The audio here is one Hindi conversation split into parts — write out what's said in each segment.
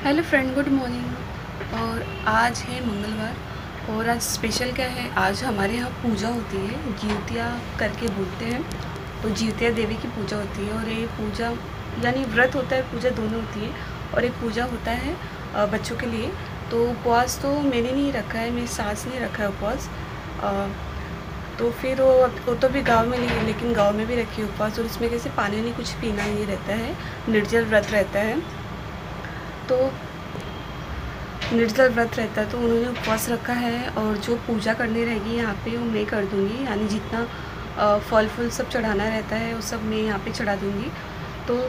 Hello friend, good morning. और आज है मंगलवार और आज स्पेशल क्या है, आज हमारे यहाँ पूजा होती है, जिउतिया करके बोलते हैं। तो जिउतिया देवी की पूजा होती है और ये पूजा यानी व्रत होता है, पूजा दोनों होती है। और एक पूजा होता है बच्चों के लिए। तो उपवास तो मैंने नहीं रखा है, मेरी सास ने रखा है उपवास। तो फिर वो तो भी गांव में नहीं है, लेकिन गांव में भी रखी है उपवास। और इसमें कैसे पानी नहीं कुछ पीना नहीं रहता है, निर्जल व्रत रहता है। तो निर्जल व्रत रहता है तो उन्होंने उपवास रखा है। और जो पूजा करनी रहेगी यहाँ पे वो मैं कर दूँगी, यानी जितना फल फूल सब चढ़ाना रहता है वो सब मैं यहाँ पे चढ़ा दूँगी। तो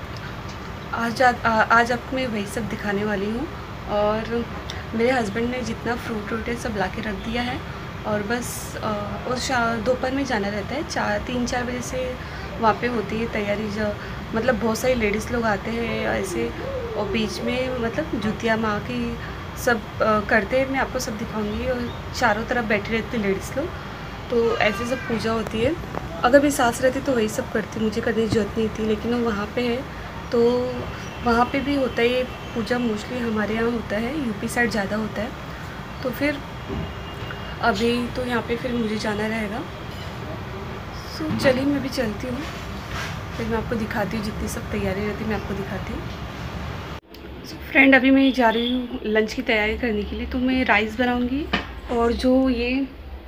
आज आपको मैं वही सब दिखाने वाली हूँ। और मेरे हस्बैंड ने जितना फ्रूट व्रूट है सब ला के रख दिया है। और बस और दोपहर में जाना रहता है, 3-4 बजे से वहाँ पे होती है तैयारी। जो मतलब बहुत सारी लेडीज़ लोग आते हैं ऐसे, और बीच में मतलब जुतिया माँ की सब करते हैं। मैं आपको सब दिखाऊंगी। और चारों तरफ बैठी रहती लेडीज़ लोग, तो ऐसे सब पूजा होती है। अगर मेरी सास रहती तो वही सब करती, मुझे करने की जरूरत नहीं थी। लेकिन वो वहाँ पे है तो वहाँ पे भी होता है ये पूजा। मोस्टली हमारे यहाँ होता है, यूपी साइड ज़्यादा होता है। तो फिर अभी तो यहाँ पे फिर मुझे जाना रहेगा। सो चलिए मैं भी चलती हूँ, फिर मैं आपको दिखाती हूँ। जितनी सब तैयारी रहती है मैं आपको दिखाती हूँ। फ्रेंड, अभी मैं जा रही हूँ लंच की तैयारी करने के लिए। तो मैं राइस बनाऊँगी और जो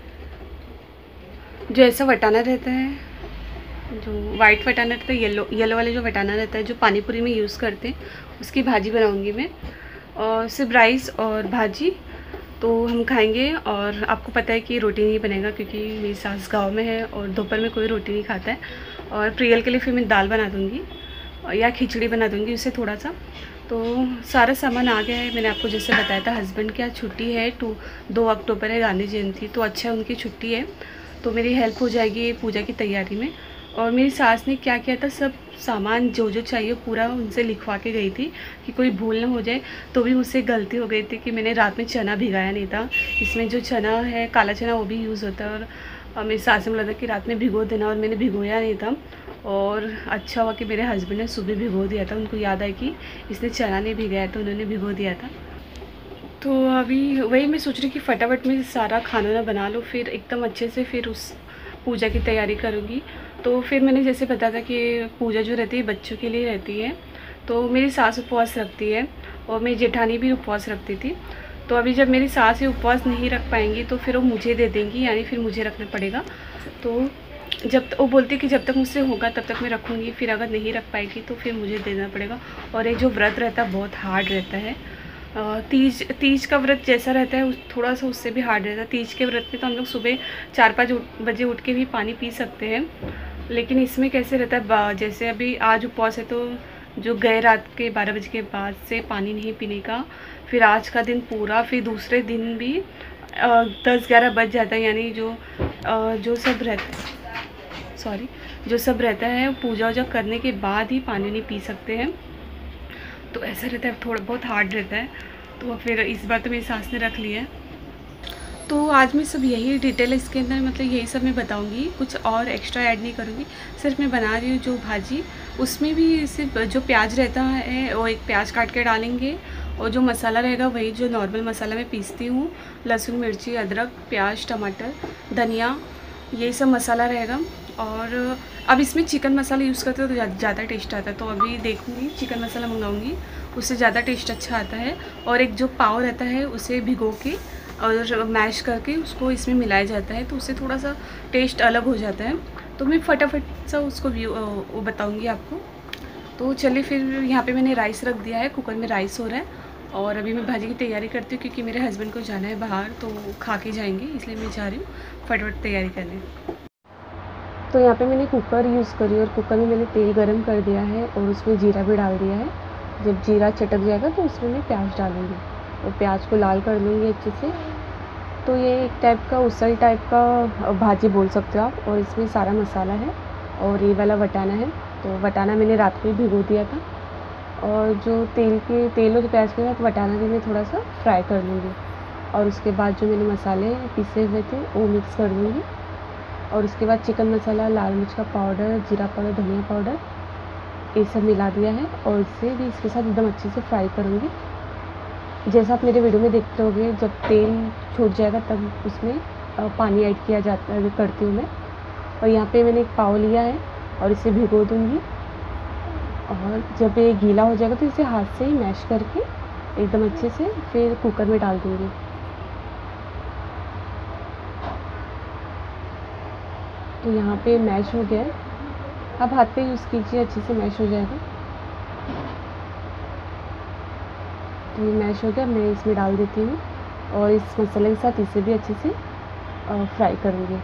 ऐसा वटाना रहता है, जो वाइट वटाना रहता है, येलो वाले जो वटाना रहता है जो पानीपुरी में यूज़ करते हैं, उसकी भाजी बनाऊँगी मैं। और सिर्फ राइस और भाजी तो हम खाएंगे। और आपको पता है कि रोटी नहीं बनेगा क्योंकि मेरी सास गाँव में है और दोपहर में कोई रोटी नहीं खाता है। और प्रियल के लिए फिर मैं दाल बना दूँगी या खिचड़ी बना दूँगी उससे थोड़ा सा। तो सारा सामान आ गया है। मैंने आपको जैसे बताया था, हस्बैंड की आज छुट्टी है, 2 अक्टूबर है गांधी जयंती। तो अच्छा उनकी छुट्टी है, तो मेरी हेल्प हो जाएगी पूजा की तैयारी में। और मेरी सास ने क्या किया था, सब सामान जो जो चाहिए पूरा उनसे लिखवा के गई थी कि कोई भूल ना हो जाए। तो भी मुझसे गलती हो गई थी कि मैंने रात में चना भिगाया नहीं था। इसमें जो चना है, काला चना, वो भी यूज़ होता है। और मेरी सास ने बोला था कि रात में भिगो देना, और मैंने भिगोया नहीं था। और अच्छा हुआ कि मेरे हस्बैंड ने सुबह भिगो दिया था। उनको याद आया कि इसने चना नहीं भिगाया, तो उन्होंने भिगो दिया था। तो अभी वही मैं सोच रही कि फटाफट में सारा खाना ना बना लो, फिर एकदम अच्छे से फिर उस पूजा की तैयारी करूँगी। तो फिर मैंने जैसे बताया था कि पूजा जो रहती है बच्चों के लिए रहती है। तो मेरी सास उपवास रखती है और मेरी जेठानी भी उपवास रखती थी। तो अभी जब मेरी सास ही उपवास नहीं रख पाएंगी तो फिर वो मुझे दे देंगी, यानी फिर मुझे रखना पड़ेगा। तो वो बोलती कि जब तक मुझसे होगा तब तक मैं रखूँगी, फिर अगर नहीं रख पाएगी तो फिर मुझे देना पड़ेगा। और ये जो व्रत रहता है बहुत हार्ड रहता है। तीज का व्रत जैसा रहता है थोड़ा सा उससे भी हार्ड रहता है। तीज के व्रत में तो हम लोग सुबह 4-5 बजे उठ के भी पानी पी सकते हैं, लेकिन इसमें कैसे रहता है, जैसे अभी आज उपवास है तो जो गए रात के 12 बजे के बाद से पानी नहीं पीने का, फिर आज का दिन पूरा, फिर दूसरे दिन भी 10-11 बज जाता है। यानी जो सब रहता है पूजा वूजा करने के बाद ही पानी नहीं पी सकते हैं। तो ऐसा रहता है, थोड़ा बहुत हार्ड रहता है। तो फिर इस बार तो मेरी सास ने रख लिया है। तो आज मैं सब यही डिटेल इसके अंदर, मतलब यही सब मैं बताऊंगी, कुछ और एक्स्ट्रा ऐड नहीं करूँगी। सिर्फ मैं बना रही हूँ जो भाजी, उसमें भी सिर्फ जो प्याज रहता है वो एक प्याज काट के डालेंगे। और जो मसाला रहेगा वही जो नॉर्मल मसाला मैं पीसती हूँ, लहसुन, मिर्ची, अदरक, प्याज, टमाटर, धनिया, यही सब मसाला रहेगा। और अब इसमें चिकन मसाला यूज़ करते हो तो ज़्यादा टेस्ट आता है। तो अभी देखूँगी चिकन मसाला मंगाऊँगी, उससे ज़्यादा टेस्ट अच्छा आता है। और एक जो पाव रहता है उसे भिगो के और मैश करके उसको इसमें मिलाया जाता है, तो उससे थोड़ा सा टेस्ट अलग हो जाता है। तो मैं फटाफट सा उसको वो बताऊँगी आपको। तो चलिए फिर यहाँ पे मैंने राइस रख दिया है, कुकर में राइस हो रहा है। और अभी मैं भाजी की तैयारी करती हूँ क्योंकि मेरे हस्बैंड को जाना है बाहर, तो खा के जाएंगे, इसलिए मैं जा रही हूँ फटाफट तैयारी करने। तो यहाँ पे मैंने कुकर यूज़ करी और कुकर में मैंने तेल गरम कर दिया है और उसमें जीरा भी डाल दिया है। जब जीरा चटक जाएगा तो उसमें मैं प्याज डालूँगी और प्याज को लाल कर लूँगी अच्छे से। तो ये एक टाइप का उसल टाइप का भाजी बोल सकते हो आप। और इसमें सारा मसाला है और ये वाला वटाना है। तो वटाना मैंने रात में भिगो दिया था। और जो तेल और प्याज के साथ वटाना भी मैं थोड़ा सा फ्राई कर लूँगी। और उसके बाद जो मैंने मसाले पीसे हुए थे वो मिक्स कर दूँगी। और उसके बाद चिकन मसाला, लाल मिर्च का पाउडर, जीरा पाउडर, धनिया पाउडर, ये सब मिला दिया है। और इसे भी इसके साथ एकदम अच्छे से फ्राई करूँगी। जैसा आप मेरे वीडियो में देखते होगे, जब तेल छूट जाएगा तब उसमें पानी ऐड किया जाता है, करती हूँ मैं। और यहाँ पे मैंने एक पाव लिया है और इसे भिगो दूँगी। और जब ये गीला हो जाएगा तो इसे हाथ से ही मैश करके एकदम अच्छे से फिर कुकर में डाल दूँगी। तो यहाँ पे मैश हो गया है। आप हाथ पे यूज़ कीजिए, अच्छे से मैश हो जाएगा। तो ये मैश हो गया, मैं इसमें डाल देती हूँ और इस मसाले के साथ इसे भी अच्छे से फ्राई करूँगी।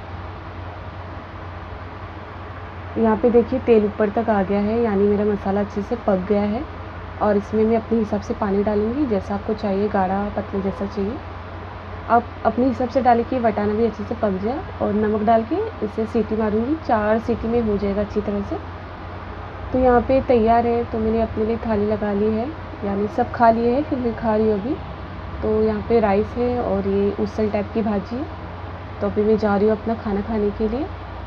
यहाँ पे देखिए तेल ऊपर तक आ गया है, यानी मेरा मसाला अच्छे से पक गया है। और इसमें मैं अपने हिसाब से पानी डालूँगी, जैसा आपको चाहिए, गाढ़ा पतला जैसा चाहिए। आप अपने हिसाब से डालें कि वटाना भी अच्छे से पक जाए। और नमक डाल के इसे सीटी मारूँगी, 4 सीटी में हो जाएगा अच्छी तरह से। तो यहाँ पे तैयार है। तो मैंने अपने लिए थाली लगा ली है, यानी सब खा लिए हैं, फिर मैं खा रही हूँ अभी। तो यहाँ पे राइस है और ये उसल टाइप की भाजी है। तो अभी मैं जा रही हूँ अपना खाना खाने के लिए।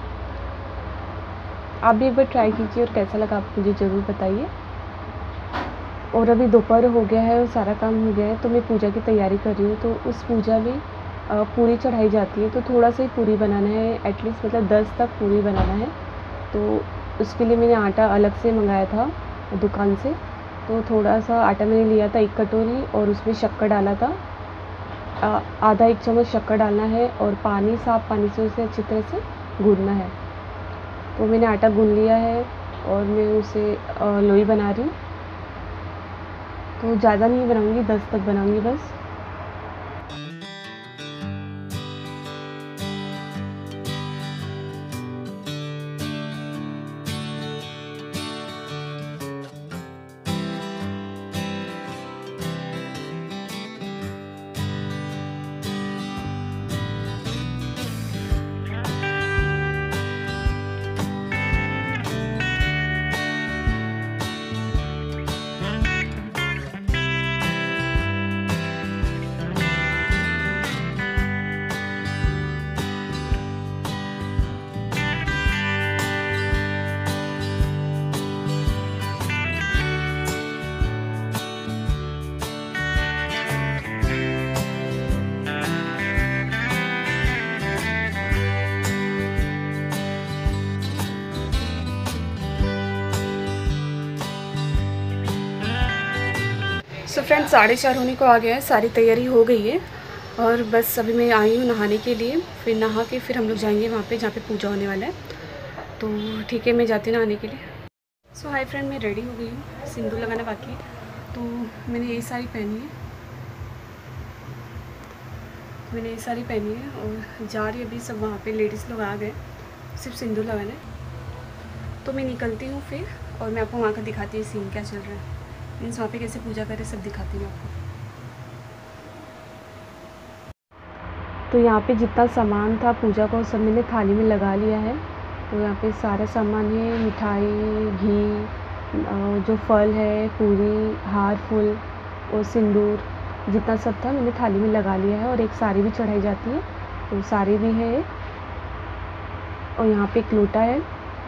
आप भी एक बार ट्राई कीजिए और कैसा लगा आप मुझे ज़रूर बताइए। और अभी दोपहर हो गया है और सारा काम हो गया है, तो मैं पूजा की तैयारी कर रही हूँ। तो उस पूजा में पूरी चढ़ाई जाती है, तो थोड़ा सा ही पूरी बनाना है, एटलीस्ट मतलब 10 तक पूरी बनाना है। तो उसके लिए मैंने आटा अलग से मंगाया था दुकान से। तो थोड़ा सा आटा मैंने लिया था, 1 कटोरी, और उसमें शक्कर डाला था। आधा 1 चम्मच शक्कर डालना है और पानी, साफ़ पानी से उसे अच्छी तरह से गूँथना है। तो मैंने आटा गूँथ लिया है और मैं उसे लोई बना रही हूँ। तो ज़्यादा नहीं बनाऊँगी, 10 तक बनाऊँगी बस। सो फ्रेंड्स 4:30 होने को आ गया है, सारी तैयारी हो गई है और बस अभी मैं आई हूँ नहाने के लिए। फिर नहा के फिर हम लोग जाएंगे वहाँ पे जहाँ पे पूजा होने वाला है। तो ठीक है, मैं जाती हूँ नहाने के लिए। सो हाय फ्रेंड, मैं रेडी हो गई हूँ, सिंदूर लगाना बाकी है। तो मैंने ये साड़ी पहनी है, और जा रही अभी सब वहाँ पे लेडीज़ लोग आ गए, सिर्फ सिंदूर लगाना है। तो मैं निकलती हूँ फिर, और मैं आपको वहाँ का दिखाती हूँ सीन क्या चल रहा है, मीन्स वहाँ पे कैसे पूजा करें सब दिखाती हूँ आपको। तो यहाँ पे जितना सामान था पूजा का सब मैंने थाली में लगा लिया है। तो यहाँ पे सारा सामान है, मिठाई, घी, जो फल है, पूरी, हार, फूल और सिंदूर, जितना सब था मैंने थाली में लगा लिया है। और एक साड़ी भी चढ़ाई जाती है, तो साड़ी भी है। और यहाँ पे एक लोटा है।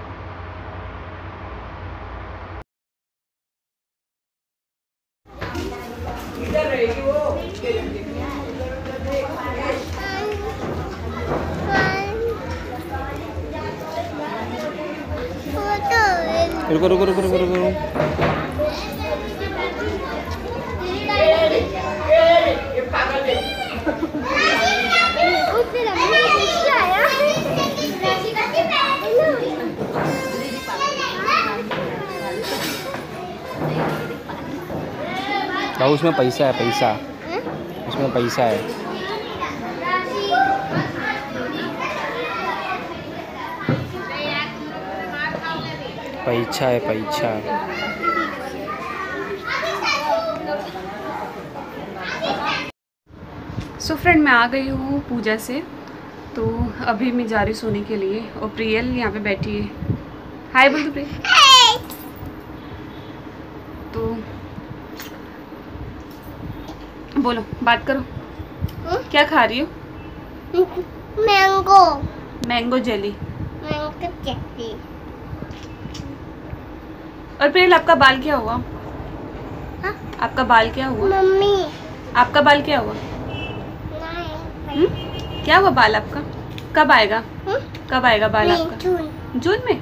रुको रुको रुको रुको रुको बाबू उसमें पैसा है, पैसा उसमें पैसा है। पैसा है, पैसा। सो फ्रेंड, मैं आ गई हूँ पूजा से। तो अभी मैं जा रही सोने के लिए, और प्रियल यहाँ पे बैठी है। हाय बोल दो प्रियल। तो बोलो, बात करो। क्या खा रही हो? Mango jelly. और प्रियल, आपका बाल क्या हुआ? हा? आपका बाल क्या हुआ? मम्मी, आपका बाल क्या हुआ? क्या हुआ बाल आपका? कब आएगा? कब आएगा बाल आपका? जून में।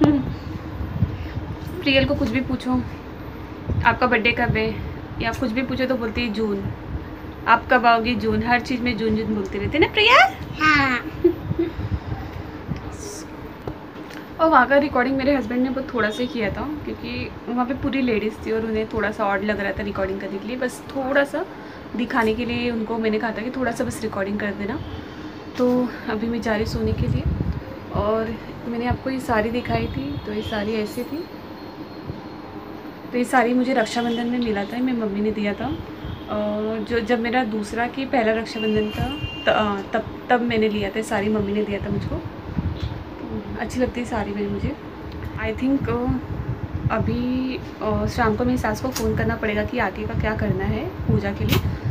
प्रियल को कुछ भी पूछो, आपका बर्थडे कब है या कुछ भी पूछो तो बोलती है जून। आप कब आओगी? जून। हर चीज़ में जून जून बोलते रहते ना प्रियल। हाँ। और वहाँ का रिकॉर्डिंग मेरे हस्बैंड ने बहुत थोड़ा सा किया था, क्योंकि वहाँ पे पूरी लेडीज़ थी और उन्हें थोड़ा सा ऑड लग रहा था रिकॉर्डिंग करने के लिए। बस थोड़ा सा दिखाने के लिए उनको मैंने कहा था कि थोड़ा सा बस रिकॉर्डिंग कर देना। तो अभी मैं जा रही सोने के लिए। और मैंने आपको ये साड़ी दिखाई थी, तो ये साड़ी ऐसी थी। तो ये साड़ी मुझे रक्षाबंधन में मिला था, मेरी मम्मी ने दिया था। जो जब मेरा दूसरा कि पहला रक्षाबंधन था तब मैंने लिया था साड़ी, मम्मी ने दिया था मुझको। तो अच्छी लगती है साड़ी में मुझे। आई थिंक अभी शाम को मेरी सास को फ़ोन करना पड़ेगा कि आगे का क्या करना है पूजा के लिए।